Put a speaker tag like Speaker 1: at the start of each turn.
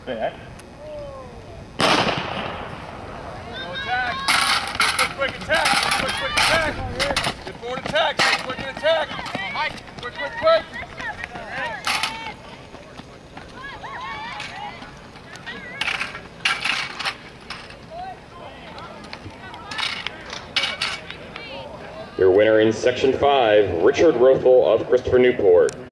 Speaker 1: back.
Speaker 2: Go attack. Quick attack. Quick attack. Good forward attack. Quick attack. Mike. Quick.
Speaker 3: Your winner in Section 5, Richard Rothel of Christopher Newport.